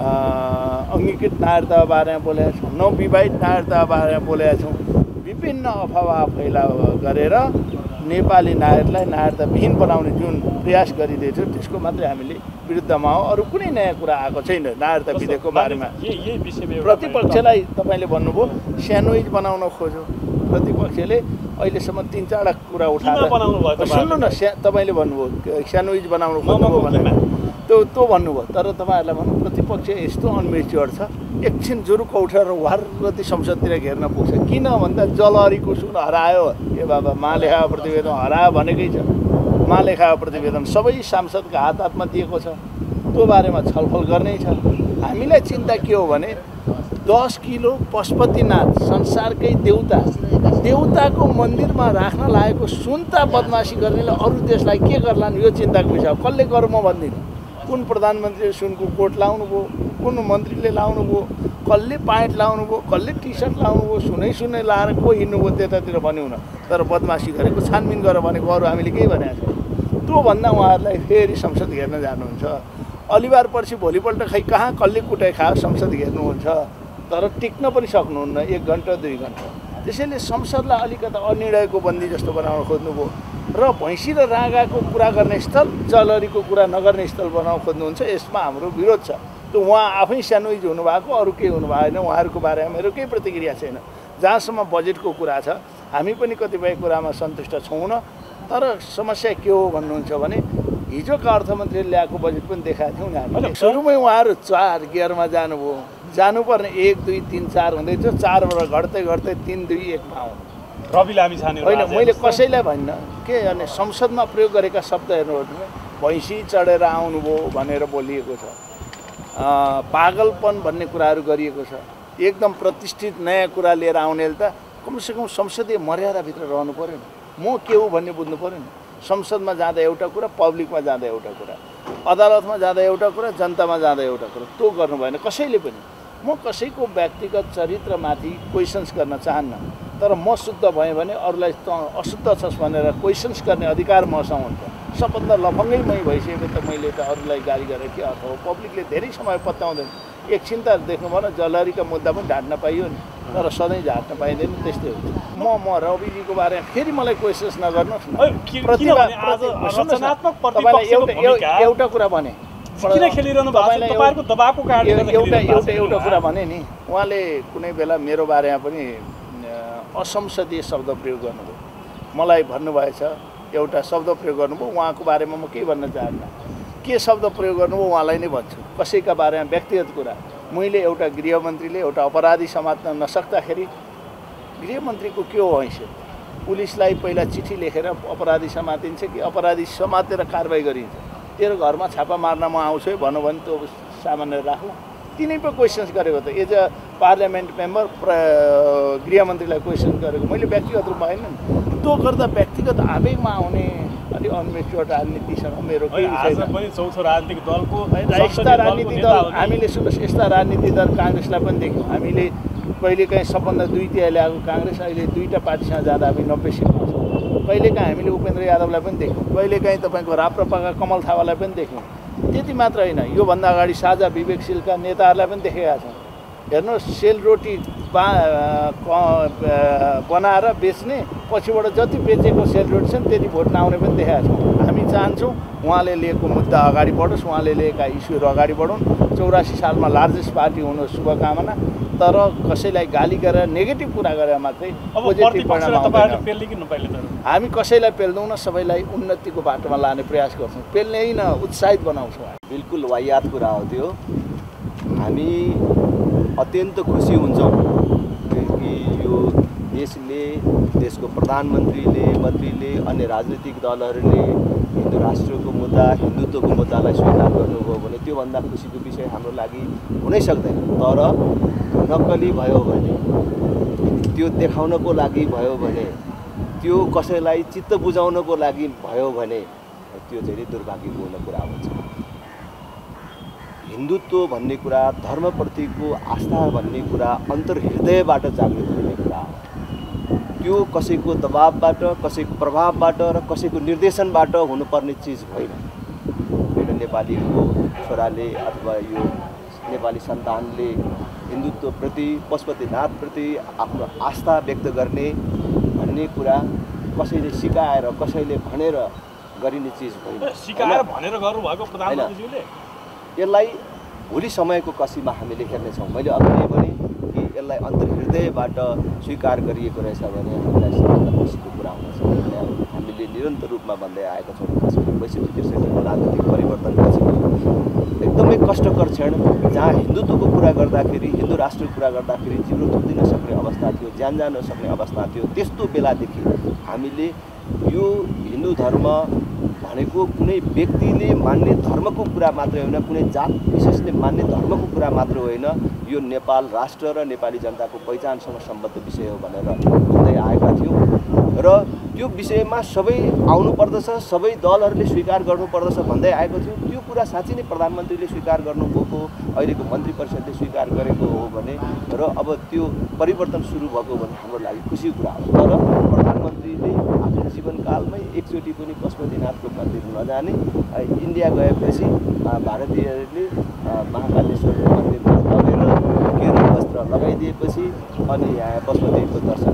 अङ्गीकृत नागरिकता बारेमा बोलेका छौँ, न विवाहित नागरिकता बारेमा बोलेका छौँ। विभिन्न अफवाह फैला गरेर नेपाली नागरिकलाई नागरिकताविहीन बनाउने जुन प्रयास गरिँदैछ त्यसको मात्रै हामीले विरुद्धमा हो। अरू कुनै नयाँ कुरा आएको छैन नागरिकता विधेयकको बारेमा। प्रतिपक्षलाई तपाईँले भन्नुभयो स्यान्डविच बनाउन खोज्यो, प्रतिपक्षले अहिलेसम्म 3-4 कुरा उठाएर सुन्नु न, तपाईँले भन्नुभयो स्यान्डविच बनाउनु खोज्नुभयो भनेर त्यो भन्नुभयो। तर तपाईँहरूलाई भन्नु प्रतिपक्ष यस्तो अनमेच्योर छ, एकछिन जुरुक उठेर वारगति संसदतिर घेर्न पुग्छ। किन भन्दा जलहरीको सुन हरायो ए बाबा महालेखा प्रतिवेदन हरायो भनेकै छ। महालेखा प्रतिवेदन सबै सांसदका हातमा दिएको छ, त्यो बारेमा छलफल गर्नै छ। हामीलाई चिन्ता के हो भने 10 किलो पशुपतिनाथ संसारकै देउताको मन्दिरमा राख्न लागेको सुनता बदमासी गर्नेले अरू देशलाई के गर्लान् यो चिन्ताको विषय। कसले गरौँ म भन्दिनँ, कुन प्रधानमन्त्रीले सुनको कोट लाउनु भयो, कुन मन्त्रीले लाउनु भयो, कसले प्यान्ट लाउनु भयो, कसले टी सर्ट लाउनु भयो, सुनै लाएर को हिँड्नुभयो त्यतातिर भन्यौँ न। तर बदमासी गरेको छानबिन गरेर भनेको अरू हामीले केही भनेको छैन। त्योभन्दा उहाँहरूलाई फेरि संसद घेर्न जानुहुन्छ। अलिबार पर्सि भोलिपल्ट खै कहाँ कसले कुटाइ खायो संसद घेर्नुहुन्छ, तर टिक्न पनि सक्नुहुन्न 1 घन्टा 2 घन्टा। त्यसैले संसदलाई अलिकता अनिर्णयको बन्दी जस्तो बनाउन खोज्नुभयो र भैँसी र राँगाको कुरा गर्ने स्थल जलहरीको कुरा नगर्ने स्थल बनाउन खोज्नुहुन्छ। यसमा हाम्रो विरोध छ। त्यो उहाँ आफै स्यान्डविच हुनुभएको, अरू केही हुनु भएन। उहाँहरूको बारेमा मेरो केही प्रतिक्रिया छैन। जहाँसम्म बजेटको कुरा छ हामी पनि कतिपय कुरामा सन्तुष्ट छौँ न। तर समस्या के हो भन्नुहुन्छ भने हिजोका अर्थमन्त्रीले ल्याएको बजेट पनि देखाएको थियौँ नि हामीले। सुरुमै उहाँहरू 4 गियरमा जानुभयो, जानुपर्ने 1 2 3 4 हुँदैछ, 4बाट घट्दै घट्दै 3 2 1 मा आउनु। रवि लामिछाने होइन मैले कसैलाई भन्न के अनि संसदमा प्रयोग गरेका शब्द हेर्नुहोस्, भैँसी चढेर आउनुभयो भनेर बोलिएको छ, पागलपन भन्ने कुराहरू गरिएको छ। एकदम प्रतिष्ठित नयाँ कुरा लिएर आउनेले त कमसेकम संसदीय मर्यादाभित्र रहनु पऱ्यो नि। म के हो भन्ने बुझ्नु पऱ्यो नि। संसदमा जाँदा एउटा कुरा, पब्लिकमा जाँदा एउटा कुरा, अदालतमा जाँदा एउटा कुरा, जनतामा जाँदा एउटा कुरा, त्यो गर्नु भएन कसैले पनि। म कसैको व्यक्तिगत चरित्रमाथि क्वेसन्स गर्न चाहन्न, तर म शुद्ध भएँ भने अरूलाई त अशुद्ध छस् भनेर क्वेसन्स गर्ने अधिकार मसँग हुन्छ। सबभन्दा लफङ्गै मै भइसकेको त मैले त अरूलाई गाली गरेर के अर्थ हो। पब्लिकले धेरै समय पत्याउँदैन। एकछिन त देख्नु भएन जलहरीका मुद्दा पनि ढाँट्न पाइयो नि, तर सधैँ झाट्न पाइँदैन। त्यस्तै हुन्छ। म रविजीको बारेमा फेरि मलाई क्वेसन्स नगर्नुहोस् न। एउटा कुरा भने एउटा कुरा भने नि, उहाँले कुनै बेला मेरो बारेमा पनि असंसदीय शब्द प्रयोग गर्नुभयो। मलाई भन्नुभएछ एउटा शब्द प्रयोग गर्नुभयो, उहाँको बारेमा म केही भन्न चाहन्न। के शब्द प्रयोग गर्नुभयो उहाँलाई नै भन्छु। कसैका बारेमा व्यक्तिगत कुरा मैले एउटा गृहमन्त्रीले एउटा अपराधी समात्न नसक्दाखेरि गृहमन्त्रीको के हो हैसियत? पुलिसलाई पहिला चिठी लेखेर अपराधी समातिन्छ कि अपराधी समातेर कारबाही गरिन्छ? तेरो घरमा छापा मार्न म आउँछु है भन्नु भने त्यो सामान्य राखौँ। तिनै पो क्वेसन्स गरेको त एज अ पार्लियामेन्ट मेम्बर गृहमन्त्रीलाई क्वेसन गरेको मैले व्यक्तिगत रूपमा होइन नि। त्यो गर्दा व्यक्तिगत आवेगमा आउने अलिक अनमेच्योर राजनीतिसँग मेरो केही विषय पनि चौथो राजनीतिक दलको यस्ता राजनीतिक दल हामीले सुन्नुहोस् यस्ता राजनीतिक दल काङ्ग्रेसलाई पनि देख्यौँ हामीले। कहिलेकाहीँ सबभन्दा 2/3 ल्याएको काङ्ग्रेस अहिले 2टा पार्टीसँग जाँदा हामी 90 सिटमा छौँ। कहिलेकाहीँ हामीले उपेन्द्र यादवलाई पनि देख्यौँ, कहिलेकाहीँ तपाईँको राप्रपाका कमल थापालाई पनि देख्यौँ। त्यति मात्र होइन, योभन्दा अगाडि साझा विवेकशीलका नेताहरूलाई पनि देखेका छौँ। हेर्नुहोस् सेलरोटी बनाएर बेच्ने पछिबाट जति बेचेको सेलरोटी छन् त्यति भोट नआउने पनि देखेका छौँ। हामी चाहन्छौँ उहाँले लिएको मुद्दा अगाडि बढोस्, उहाँले लिएका इस्युहरू अगाडि बढुन्। 84 सालमा लार्जेस्ट पार्टी हुनु शुभकामना। तर कसैलाई गाली गरेर नेगेटिभ कुरा गरेर मात्रै पोजिटिभ परिणाम आउँदैन। हामी कसैलाई पेल्दैनौँ, सबैलाई उन्नतिको बाटोमा लाने प्रयास गर्छौँ, पेल्ने होइन उत्साहित बनाउँछौँ। बिल्कुल वाहियात कुरा हो त्यो। हामी अत्यन्त खुसी हुन्छौँ कि यो देशले, देशको प्रधानमन्त्रीले, मन्त्रीले, अन्य राजनीतिक दलहरूले हिन्दू राष्ट्रको मुद्दा, हिन्दुत्वको मुद्दालाई स्वीकार गर्नुभयो भने त्योभन्दा खुसीको विषय हाम्रो लागि हुनै सक्दैन। तर नक्कली भयो भने, त्यो देखाउनको लागि भयो भने, त्यो कसैलाई चित्त बुझाउनको लागि भयो भने त्यो चाहिँ दुर्भाग्यपूर्ण कुरा हुन्छ। हिन्दुत्व भन्ने कुरा, धर्मप्रतिको आस्था भन्ने कुरा अन्तर्हृदयबाट जागृत हुने कुरा हो। त्यो कसैको दबावबाट, कसैको प्रभावबाट र कसैको निर्देशनबाट हुनुपर्ने चिज होइन। मेरो नेपालीको छोराले अथवा यो नेपाली सन्तानले हिन्दुत्वप्रति, पशुपतिनाथप्रति आफ्नो आस्था व्यक्त गर्ने भन्ने कुरा कसैले सिकाएर, कसैले भनेर गरिने चिज होइन। सिकाएर भनेर गर्नुभएको प्रधानमन्त्रीज्यूले यसलाई भोलि समयको कसीमा हामीले हेर्नेछौँ। मैले अघि भने कि यसलाई अन्तर्हृदयबाट स्वीकार गरिएको रहेछ भने हामीलाई सबैभन्दा खुसीको कुरा हुनेछ। हामीले निरन्तर रूपमा भन्दै आएको छौँ, खास गरी 62-63 को राजनीतिक परिवर्तनपछि एकदमै कष्टकर क्षण जहाँ हिन्दुत्वको कुरा गर्दाखेरि, हिन्दू राष्ट्रको कुरा गर्दाखेरि जिब्रो थुक्दिन सक्ने अवस्था थियो, ज्यान जान सक्ने अवस्था थियो। त्यस्तो बेलादेखि हामीले यो हिन्दू धर्म भनेको कुनै व्यक्तिले मान्ने धर्मको कुरा मात्रै होइन, कुनै जात विशेषले मान्ने धर्मको कुरा मात्र होइन, यो नेपाल राष्ट्र र नेपाली जनताको पहिचानसँग सम्बद्ध विषय हो भनेर भन्दै आएका थियौँ। र त्यो विषयमा सबै आउनुपर्दछ, सबै दलहरूले स्वीकार गर्नुपर्दछ भन्दै आएको थियो। त्यो कुरा साँच्चै नै प्रधानमन्त्रीले स्वीकार गर्नुभएको, अहिलेको मन्त्री परिषदले स्वीकार गरेको हो भने र अब त्यो परिवर्तन सुरु भएको भने हाम्रो लागि खुसीको कुरा हो। तर प्रधानमन्त्रीले आफ्नो जीवनकालमै एकचोटि पनि पशुपतिनाथको मन्दिर नजाने, इन्डिया गएपछि भारतीयहरूले महाकालेश्वरको मन्दिरमा लगेर केरा वस्त्र लगाइदिएपछि अनि यहाँ पशुपतिको दर्शन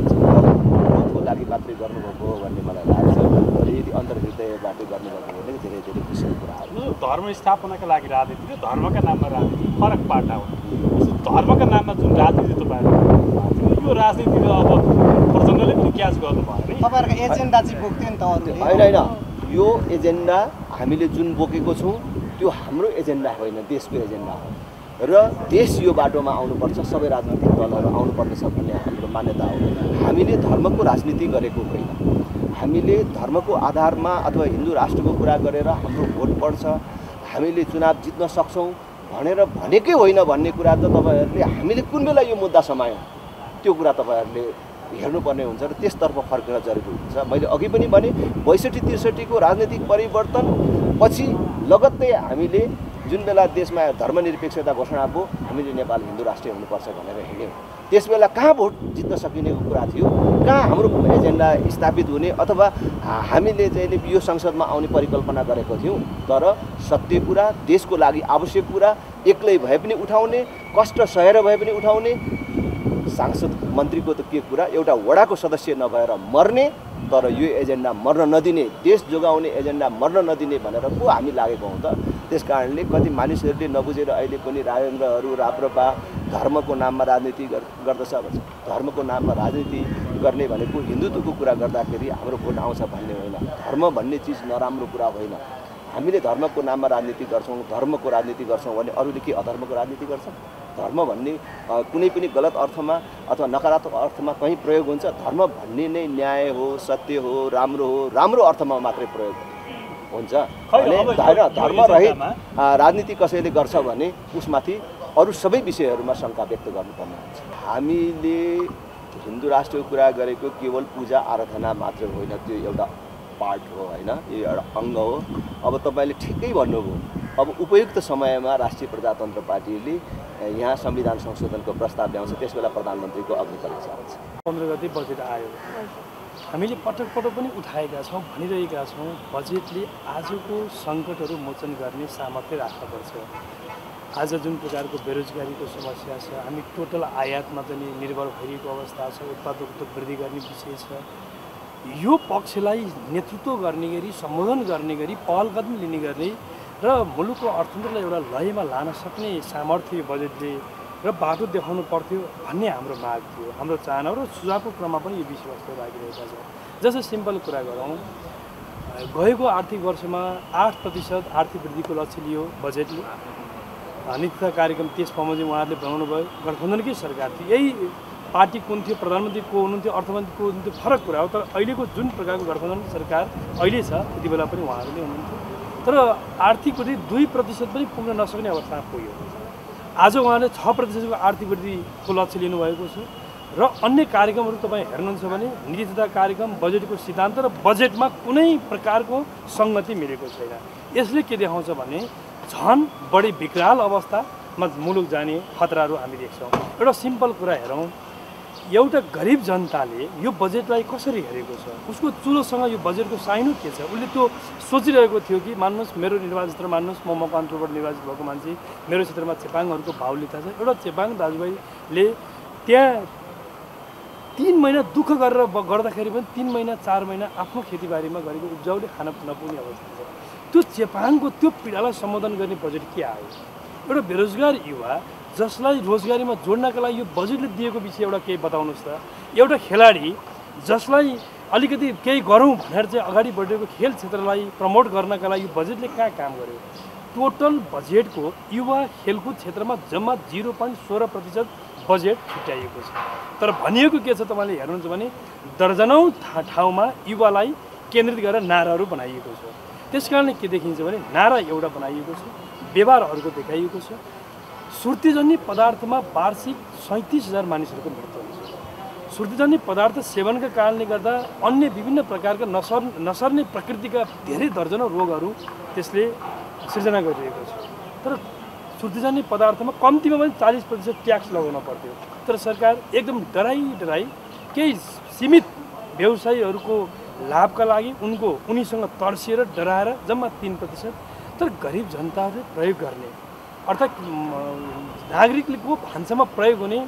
को लागि मात्रै गर्नुभएको हो भन्ने मलाई लाग्छ। र यदि अन्तर्हृदयबाट गर्नुभएको भने धेरै धेरै खुसीको कुरा हो। धर्म स्थापनाका लागि राजनीति र धर्मका नाममा राजनीति फरक पाटा हो। धर्मका नाममा जुन राजनीति तपाईँहरू यो राजनीति अब प्रचण्डले पनि क्याच गर्नु भयो नि। तपाईँहरूको एजेन्डा चाहिँ बोक्थ्यो नि त अरूले। होइन, यो एजेन्डा हामीले जुन बोकेको छौँ त्यो हाम्रो एजेन्डा होइन, देशको एजेन्डा हो। र देश यो बाटोमा आउनुपर्छ, सबै राजनीतिक दलहरू आउनुपर्नेछ भन्ने हाम्रो मान्यता हो। हामीले धर्मको राजनीति गरेको होइन, हामीले धर्मको आधारमा अथवा हिन्दू राष्ट्रको कुरा गरेर हाम्रो भोट पर्छ, हामीले चुनाव जित्न सक्छौँ भनेर भनेकै होइन भन्ने कुरा त तपाईँहरूले हामीले कुन बेला यो मुद्दा समायौँ त्यो कुरा तपाईँहरूले हेर्नुपर्ने हुन्छ र त्यसतर्फ फर्केर जरुरी हुन्छ। मैले अघि पनि भने 62-63 को राजनीतिक परिवर्तन पछि लगत्तै हामीले जुन बेला देशमा धर्मनिरपेक्षता घोषणा भयो, हामीले नेपाल हिन्दू राष्ट्र हुनुपर्छ भनेर हिँड्यौँ। त्यसबेला कहाँ भोट जित्न सकिनेको कुरा थियो, कहाँ हाम्रो एजेन्डा स्थापित हुने अथवा हामीले चाहिँ यो संसदमा आउने परिकल्पना गरेको थियौँ। तर सत्य कुरा, देशको लागि आवश्यक कुरा एक्लै भए पनि उठाउने, कष्ट सहेर भए पनि उठाउने, सांसद मन्त्रीको त के कुरा, एउटा वडाको सदस्य नभएर मर्ने, तर यो एजेन्डा मर्न नदिने, देश जोगाउने एजेन्डा मर्न नदिने भनेर पो हामी लागेको हौँ त। त्यस कारणले कति मानिसहरूले नबुझेर अहिले पनि राजेन्द्रहरू, राप्रपा धर्मको नाममा राजनीति गर्दछ भन्छ। धर्मको नाममा राजनीति गर्ने भनेको हिन्दुत्वको कुरा गर्दाखेरि हाम्रो भोट आउँछ भन्ने होइन। धर्म भन्ने चिज नराम्रो कुरा होइन। हामीले धर्मको नाममा राजनीति गर्छौँ, धर्मको राजनीति गर्छौँ भने अरूले के अधर्मको राजनीति गर्छन्? धर्म भन्ने कुनै पनि गलत अर्थमा अथवा नकारात्मक अर्थमा कहीँ प्रयोग हुन्छ? धर्म भन्ने नै न्याय हो, सत्य हो, राम्रो अर्थमा मात्रै प्रयोग हुन्छ भने धर्म रहित राजनीति कसैले गर्छ भने उसमाथि अरू सबै विषयहरूमा शङ्का व्यक्त गर्नुपर्ने हुन्छ। हामीले हिन्दू राष्ट्रको कुरा गरेको केवल पूजा आराधना मात्र होइन, त्यो एउटा पार्ट हो होइन, यो एउटा अङ्ग हो। अब तपाईँले ठिकै भन्नुभयो, अब उपयुक्त समयमा राष्ट्रिय प्रजातन्त्र पार्टीले यहाँ संविधान संशोधनको प्रस्ताव ल्याउँछ, त्यसबेला प्रधानमन्त्रीको अग्नि परीक्षा हुन्छ। 15 गते बजेट आयो, हामीले पटक पटक पनि उठाएका छौँ, भनिरहेका छौँ बजेटले आजको सङ्कटहरू मोचन गर्ने सामर्थ्य राख्नुपर्छ। आज जुन प्रकारको बेरोजगारीको समस्या छ, हामी टोटल आयातमा पनि निर्भर भइरहेको अवस्था छ, उत्पादकता वृद्धि गर्ने विषय छ। यो पक्षलाई नेतृत्व गर्ने गरी, सम्बोधन गर्ने गरी, पहल कदम लिने गर्ने र मुलुकको अर्थतन्त्रलाई एउटा लयमा लान सक्ने सामर्थ्य बजेटले र बाटो देखाउनु पर्थ्यो भन्ने हाम्रो माग थियो, हाम्रो चाहना र सुझावको क्रममा पनि यो विषयवस्तु राखिरहेका छौँ। जस्तो सिम्पल कुरा गरौँ, गएको आर्थिक वर्षमा 8% आर्थिक वृद्धिको लक्ष्य लियो बजेटले। नीतिका कार्यक्रम त्यस बमोजिम उहाँहरूले बनाउनु भयो, गठबन्धनकै सरकार थियो। यही पार्टी कुन थियो, प्रधानमन्त्री को हुनुहुन्थ्यो, अर्थमन्त्री को हुनुहुन्थ्यो, फरक कुरा हो। तर अहिलेको जुन प्रकारको गठबन्धन सरकार अहिले छ, त्यति बेला पनि उहाँहरूले हुनुहुन्थ्यो। तर आर्थिक वृद्धि 2% पनि पुग्न नसक्ने अवस्थामा पुग्यो। आज उहाँले 6% आर्थिक वृद्धिको लक्ष्य लिनुभएको छ र अन्य कार्यक्रमहरू तपाईँ हेर्नुहुन्छ भने नीति तथा कार्यक्रम, बजेटको सिद्धान्त र बजेटमा कुनै प्रकारको सङ्गति मिलेको छैन। यसले के देखाउँछ भने झन् बढी विकराल अवस्थामा मुलुक जाने खतराहरू हामी देख्छौँ। एउटा सिम्पल कुरा हेरौँ, एउटा गरिब जनताले यो बजेटलाई कसरी हेरेको छ, उसको चुलोसँग यो बजेटको साइनो के छ? उसले त्यो सोचिरहेको थियो कि मान्नुहोस् मेरो निर्वाचन क्षेत्र, मान्नुहोस् म मकवानपुरबाट निर्वाचित भएको मान्छे, मेरो क्षेत्रमा चेपाङहरूको बाहुल्यता छ। एउटा चेपाङ दाजुभाइले त्यहाँ 3 महिना दुःख गरेर गर्दाखेरि पनि 3 महिना 4 महिना आफ्नो खेतीबारीमा गरेको उब्जाउले खान नपुग्ने अवस्था छ। त्यो चेपाङको त्यो पीडालाई सम्बोधन गर्ने बजेट के आयो? एउटा बेरोजगार युवा जसलाई रोजगारीमा जोड्नका लागि यो बजेटले दिएको विषय एउटा केही बताउनुहोस् त। एउटा खेलाडी जसलाई अलिकति केही गरौँ भनेर चाहिँ अगाडि बढेको खेल क्षेत्रलाई प्रमोट गर्नका लागि यो बजेटले कहाँ काम गर्यो? टोटल बजेटको युवा खेलकुद क्षेत्रमा जम्मा 0.16% बजेट छुट्याइएको छ। तर भनिएको के छ तपाईँले हेर्नुहुन्छ भने दर्जनौँ ठाउँमा युवालाई केन्द्रित गरेर नाराहरू बनाइएको छ। त्यसकारणले के देखिन्छ भने नारा एउटा बनाइएको छ, व्यवहार अर्को देखाइएको छ। सुर्तीजन्य पदार्थमा वार्षिक 37,000 मानिसहरूको मृत्यु हुन्छ। सुर्तीजन्य पदार्थ सेवनका कारणले गर्दा अन्य विभिन्न प्रकारका नसर्ने प्रकृतिका धेरै दर्जनौँ रोगहरू त्यसले सिर्जना गरिरहेको छ। तर सुर्तीजन्य पदार्थमा कम्तीमा पनि 40% ट्याक्स लगाउन पर्थ्यो। तर सरकार एकदम डराई केही सीमित व्यवसायीहरूको लाभका लागि उनीसँग तर्सिएर डराएर जम्मा 3%। तर गरिब जनताहरूले प्रयोग गर्ने अर्थात् नागरिकको भान्सामा प्रयोग हुने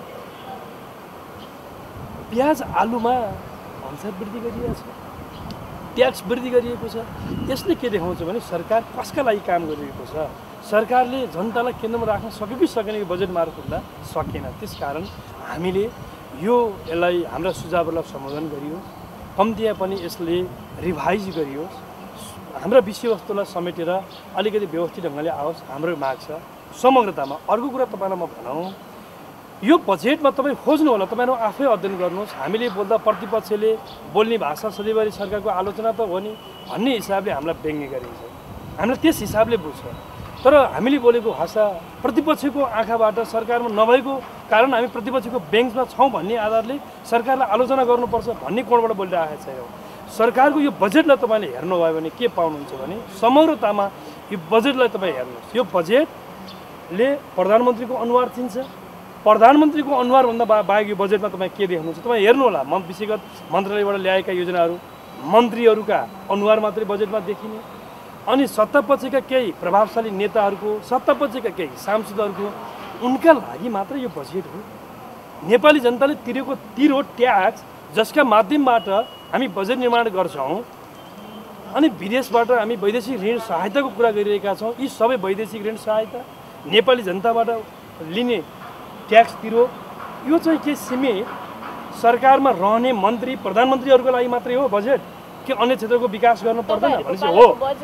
प्याज आलुमा भन्सार वृद्धि गरिएको छ, ट्याक्स वृद्धि गरिएको छ। यसले के देखाउँछ भने सरकार कसका लागि काम गरिरहेको छ? सरकारले जनतालाई केन्द्रमा राख्न सक्यो कि सकेन यो बजेट मार्फतमा? सकेन। त्यसकारण हामीले यसलाई हाम्रा सुझावहरूलाई सम्बोधन गरियोस्, कम्तीमा पनि यसले रिभाइज गरियोस्, हाम्रा विषयवस्तुलाई समेटेर अलिकति व्यवस्थित ढङ्गले आओस्, हाम्रो माग छ समग्रतामा। अर्को कुरा तपाईँलाई म भनौँ, यो बजेटमा तपाईँ खोज्नु होला, तपाईँहरू आफै अध्ययन गर्नुहोस्। हामीले बोल्दा प्रतिपक्षले बोल्ने भाषा सधैँभरि सरकारको आलोचना त हो नि भन्ने हिसाबले हामीलाई व्यङ्ग्य गरिन्छ, हामीलाई त्यस हिसाबले बुझ्छ। तर हामीले बोलेको भाषा प्रतिपक्षको आँखाबाट सरकारमा नभएको कारण हामी प्रतिपक्षको बेन्चमा छौँ भन्ने आधारले सरकारलाई आलोचना गर्नुपर्छ भन्ने कोणबाट बोलिरहेको छैनौँ। सरकारको यो बजेटलाई तपाईँले हेर्नुभयो भने के पाउनुहुन्छ भने समग्रतामा यो बजेटलाई तपाईँ हेर्नुहोस्। यो बजेटले प्रधानमन्त्रीको अनुहार चिन्छ। प्रधानमन्त्रीको अनुहारभन्दा बाहेक यो बजेटमा तपाईँ के देख्नुहुन्छ? तपाईँ हेर्नु होला, विषयगत मन्त्रालयबाट ल्याएका योजनाहरू मन्त्रीहरूका अनुहार मात्रै बजेटमा देखिने, अनि सत्तापक्षका केही प्रभावशाली नेताहरूको, सत्तापक्षका केही सांसदहरूको उनका लागि मात्र यो बजेट हो। नेपाली जनताले तिरेको तिरो ट्याक्स जसका माध्यमबाट हामी बजेट निर्माण गर्छौँ अनि विदेशबाट हामी वैदेशिक ऋण सहायताको कुरा गरिरहेका छौँ। यी सबै वैदेशिक ऋण सहायता नेपाली जनताबाट लिने ट्याक्स तिरो यो चाहिँ के सीमित सरकारमा रहने मन्त्री प्रधानमन्त्रीहरूको लागि मात्रै हो बजेट? के अन्य क्षेत्रको विकास गर्नु पर्दैन भनेपछि हो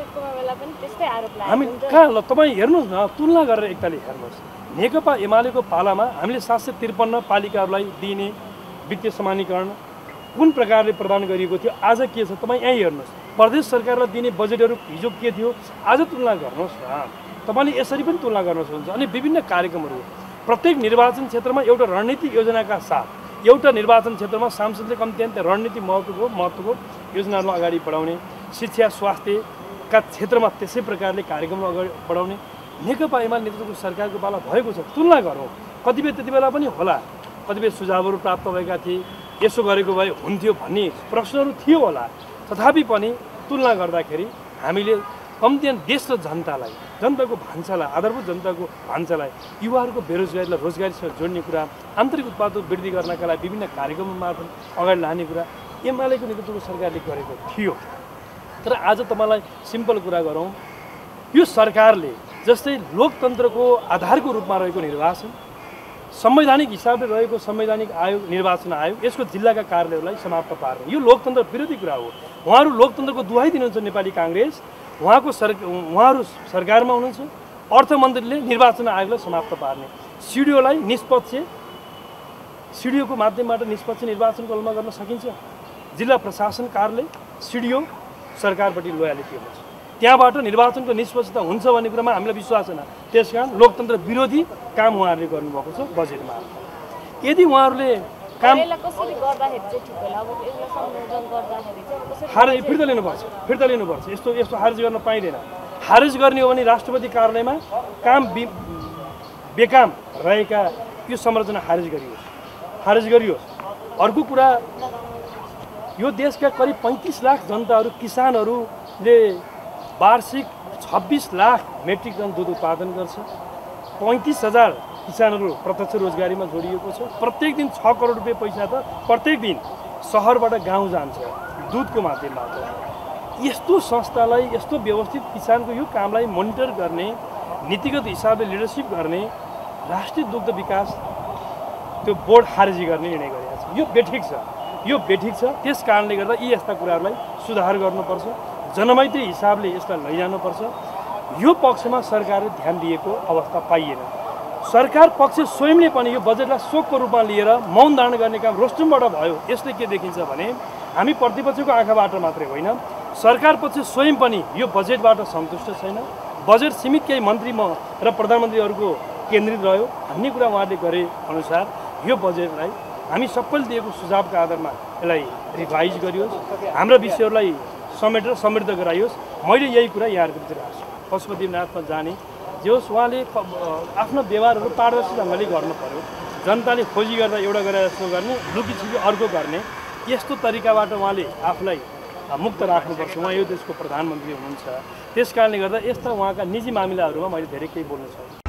हामी कहाँ ल तपाईँ हेर्नुहोस् न तुलना गरेर एकतालि हेर्नुहोस् नेकपा एमालेको पालामा हामीले 753 पालिकाहरूलाई दिने वित्तीय समानीकरण कुन प्रकारले प्रदान गरिएको थियो आज के छ तपाईँ यहीँ हेर्नुहोस् प्रदेश सरकारलाई दिने बजेटहरू हिजो के थियो आज तुलना गर्नुहोस् न तपाईँले यसरी पनि तुलना गर्न सक्नुहुन्छ अनि विभिन्न कार्यक्रमहरू प्रत्येक निर्वाचन क्षेत्रमा एउटा रणनीतिक योजनाका साथ एउटा निर्वाचन क्षेत्रमा सांसदले कम्ती रणनीति महत्त्वको योजनाहरू अगाडि बढाउने शिक्षा स्वास्थ्यका क्षेत्रमा त्यसै प्रकारले कार्यक्रमहरू अगाडि बढाउने नेकपा एमाले नेतृत्वको सरकारको पाला भएको छ तुलना गरौँ कतिपय त्यति बेला पनि होला कतिपय सुझावहरू प्राप्त भएका थिए यसो गरेको भए हुन्थ्यो भन्ने प्रश्नहरू थियो होला तथापि पनि तुलना गर्दाखेरि हामीले कम्ती देश र जनतालाई जनताको भान्सालाई आधारभूत जनताको भान्सालाई युवाहरूको बेरोजगारीलाई रोजगारीसँग जोड्ने कुरा आन्तरिक उत्पादन वृद्धि गर्नका लागि विभिन्न कार्यक्रम मार्फत अगाडि लाने कुरा एमालेको नेतृत्वको सरकारले गरेको थियो तर आज तपाईँलाई सिम्पल कुरा गरौँ यो सरकारले जस्तै लोकतन्त्रको आधारको रूपमा रहेको निर्वाचन संवैधानिक हिसाबले रहेको संवैधानिक आयोग निर्वाचन आयोग यसको जिल्लाका कार्यालयहरूलाई समाप्त पार्ने यो लोकतन्त्र विरोधी कुरा हो उहाँहरू लोकतन्त्रको दुहाई दिनुहुन्छ नेपाली काङ्ग्रेस उहाँहरू सरकारमा हुनुहुन्छ अर्थमन्त्रीले निर्वाचन आयोगलाई समाप्त पार्ने सिडिओलाई निष्पक्ष सिडिओको माध्यमबाट निष्पक्ष निर्वाचनको अमलमा गर्न सकिन्छ जिल्ला प्रशासन कार्यालय सिडिओ सरकारपट्टि लोयालिटी हुन्छ त्यहाँबाट निर्वाचनको निष्पक्षता हुन्छ भन्ने कुरामा हामीलाई विश्वास छैन त्यसकारण लोकतन्त्र विरोधी काम उहाँहरूले गर्नुभएको छ बजेटमा यदि उहाँहरूले काम फिर्ता लिनुपर्छ यस्तो खारेज गर्न पाइँदैन खारेज गर्ने हो भने राष्ट्रपति कार्यालयमा काम बेकाम रहेका यो संरचना खारेज गरियोस् अर्को कुरा यो देशका करिब 35 लाख जनताहरू किसानहरूले वार्षिक 26 लाख मेट्रिक टन दुध उत्पादन गर्छ 35,000 किसानहरू प्रत्यक्ष रोजगारीमा जोडिएको छ प्रत्येक दिन 6 करोड रुपियाँ पैसा त प्रत्येक दिन सहरबाट गाउँ जान्छ दुधको माध्यमबाट यस्तो संस्थालाई यस्तो व्यवस्थित किसानको यो कामलाई मोनिटर गर्ने नीतिगत हिसाबले लिडरसिप गर्ने राष्ट्रिय दुग्ध विकास त्यो बोर्ड खारेजी गर्ने निर्णय गरेको छ यो बेठिक छ त्यस कारणले गर्दा यी यस्ता कुराहरूलाई सुधार गर्नुपर्छ जनमैत्री हिसाबले यसलाई लैजानुपर्छ यो पक्षमा सरकारले ध्यान दिएको अवस्था पाइएन सरकार पक्ष स्वयंले पनि यो बजेटलाई शोकको रूपमा लिएर मौन धारण गर्ने काम रोस्टमबाट भयो यसले के देखिन्छ भने हामी प्रतिपक्षको आँखाबाट मात्रै होइन सरकार पक्ष स्वयं पनि यो बजेटबाट सन्तुष्ट छैन बजेट सीमित केही मन्त्री र प्रधानमन्त्रीहरूको केन्द्रित रह्यो भन्ने कुरा उहाँले गरे अनुसार यो बजेटलाई हामी सबैले दिएको सुझावका आधारमा यसलाई रिभाइज गरियोस् हाम्रा विषयहरूलाई समेटेर समृद्ध गराइयोस् मैले यही कुरा यहाँहरूको बिच राख्छु पशुपतिनाथमा जाने जे होस् उहाँले आफ्नो व्यवहारहरू पारदर्शी ढङ्गले गर्नु पर्यो जनताले खोजी गर्दा एउटा गरेर जस्तो गर्ने लुकीछिपी अर्को गर्ने यस्तो तरिकाबाट उहाँले आफूलाई मुक्त राख्नुपर्छ उहाँ यो देशको प्रधानमन्त्री हुनुहुन्छ त्यस कारणले गर्दा यस्ता उहाँका निजी मामिलाहरूमा मैले धेरै केही बोल्न सक्छु